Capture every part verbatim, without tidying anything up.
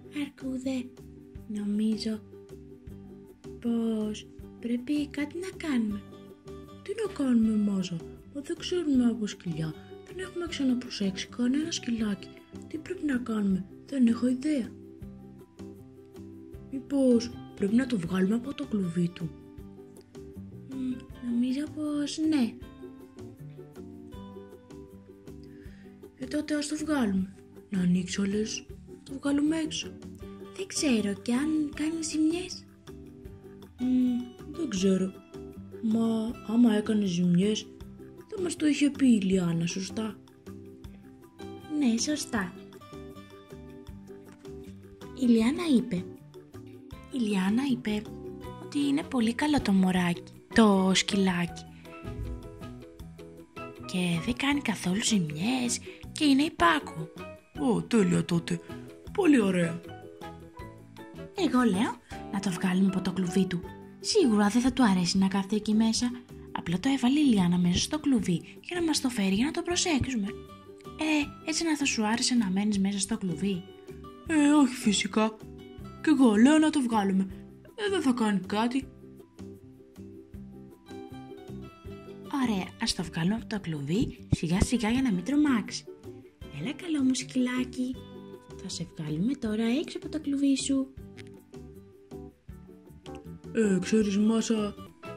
Αρκούδε, νομίζω πως πρέπει κάτι να κάνουμε. Τι να κάνουμε, Μάσα? Μα δεν ξέρουμε από σκυλιά. Δεν έχουμε ξαναπροσέξει κανένα σκυλάκι. Τι πρέπει να κάνουμε? Δεν έχω ιδέα. Μήπως πρέπει να το βγάλουμε από το κλουβί του? Μ, νομίζω πως ναι. Ε, τότε ας το βγάλουμε. Να ανοίξω, λες, το βγάλουμε έξω. Δεν ξέρω, και αν κάνει ζημιές? Μ, δεν ξέρω. Μα άμα έκανε ζημιές θα μας το είχε πει η Λιάννα, σωστά? Ναι, σωστά. Η Λιάννα είπε Η Λιάννα είπε ότι είναι πολύ καλό το μωράκι, το σκυλάκι, και δεν κάνει καθόλου ζημιές και είναι υπάκουο. Ω, τέλεια τότε. Πολύ ωραία. Εγώ λέω να το βγάλουμε από το κλουβί του. Σίγουρα δεν θα του αρέσει να κάθεται εκεί μέσα. Απλά το έβαλε η Λιάννα μέσα στο κλουβί για να μας το φέρει για να το προσέξουμε. Ε, έτσι να θα σου άρεσε να μένεις μέσα στο κλουβί? Ε, όχι φυσικά. Κι εγώ λέω να το βγάλουμε. Ε, δεν θα κάνει κάτι. Ωραία, ας το βγάλουμε από το κλουβί σιγά σιγά για να μην τρομάξει. Έλα καλό μου σκυλάκι. Θα σε βγάλουμε τώρα έξω από το κλουβί σου. Ε, ξέρεις, Μάσα...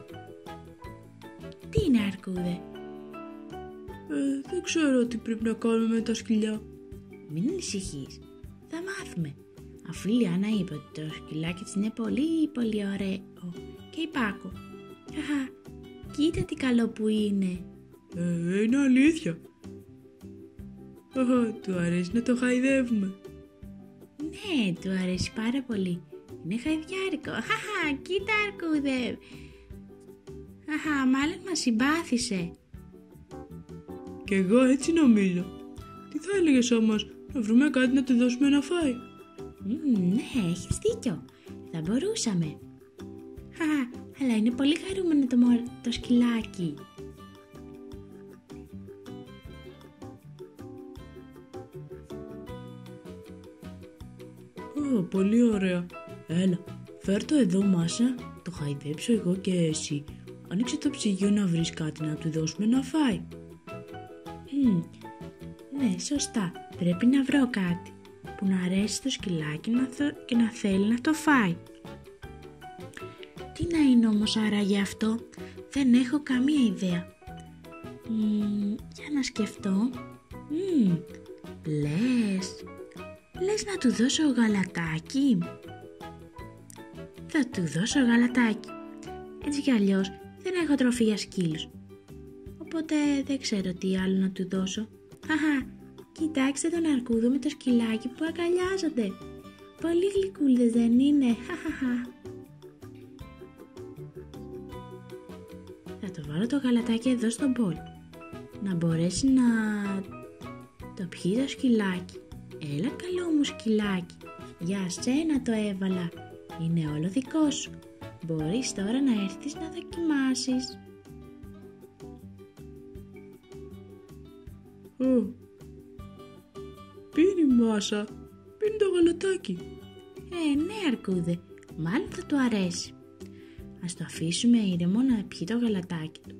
Τι είναι, Αρκούδε? Ε, δεν ξέρω τι πρέπει να κάνουμε με τα σκυλιά. Μην ανησυχείς, θα μάθουμε. Αφού η Λιάννα είπε ότι το σκυλάκι της είναι πολύ πολύ ωραίο και υπάκο. Χαχα, κοίτα τι καλό που είναι. Ε, είναι αλήθεια. Χαχα, του αρέσει να το χαϊδεύουμε. Ναι, του αρέσει πάρα πολύ. Είναι χαϊδιάρικο. Χαχα, κοίτα Αρκούδε. Χαχα, μάλλον μας συμπάθησε. Κι εγώ έτσι νομίζω. Τι θα έλεγες όμως, να βρούμε κάτι να του δώσουμε να φάει? Mm, ναι, έχεις δίκιο. Θα μπορούσαμε. Χαχα, αλλά είναι πολύ χαρούμενο το, μο... το σκυλάκι. Ω, πολύ ωραία. Έλα, φέρ' το εδώ, Μάσα. Το χαϊδέψω εγώ και εσύ. Άνοιξε το ψυγείο να βρεις κάτι να του δώσουμε να φάει. Mm, ναι, σωστά. Πρέπει να βρω κάτι που να αρέσει το σκυλάκι να θ... και να θέλει να το φάει. Τι να είναι όμως άραγε αυτό? Δεν έχω καμία ιδέα. Mm, για να σκεφτώ. Mm, λες... Λες να του δώσω γαλατάκι? Θα του δώσω γαλατάκι. Έτσι κι αλλιώς δεν έχω τροφή για σκύλους. Οπότε δεν ξέρω τι άλλο να του δώσω. Χαχα, κοιτάξτε τον Αρκούδο με το σκυλάκι που αγκαλιάζονται. Πολύ γλυκούλιδες δεν είναι? Χαχαχα. Θα το βάλω το γαλατάκι εδώ στον μπολ, να μπορέσει να το πιει το σκυλάκι. Έλα καλό μου σκυλάκι, για σένα το έβαλα. Είναι όλο δικό σου. Μπορείς τώρα να έρθεις να δοκιμάσεις. Ω, πίνει Μάσα, πίνει το γαλατάκι. Ε, ναι Αρκούδε, μάλλον θα του αρέσει. Ας το αφήσουμε ήρεμο να πιει το γαλατάκι του.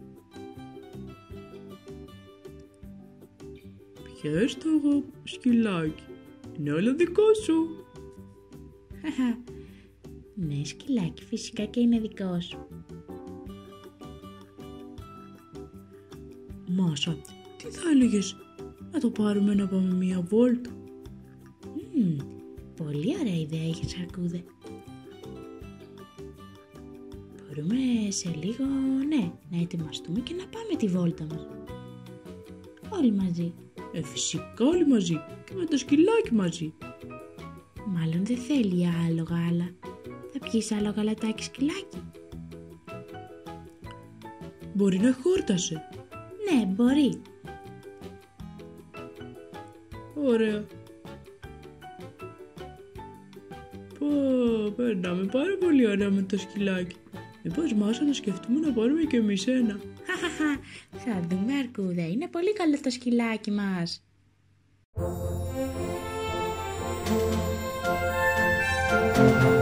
Πιες το σκυλάκι, είναι όλο δικό σου. Ναι σκυλάκι, φυσικά και είναι δικό σου. Μάσα, τι θα έλεγες να το πάρουμε να πάμε μία βόλτα? Mm, πολύ ωραία ιδέα είχες Αρκούδε. Μπορούμε σε λίγο, ναι, να ετοιμαστούμε και να πάμε τη βόλτα μας. Όλοι μαζί. Ε, φυσικά όλοι μαζί και με το σκυλάκι μαζί. Μάλλον δεν θέλει άλλο γάλα. Θα πιείς άλλο γαλατάκι σκυλάκι? Μπορεί να χόρτασε. Ναι, μπορεί. Ωραία. Πω, περνάμε πάρα πολύ ωραία με το σκυλάκι. Μήπως Μάσα να σκεφτούμε να πάρουμε και εμείς ένα? Χαχαχα, θα δούμε Αρκούδα, είναι πολύ καλό το σκυλάκι μας. Thank you.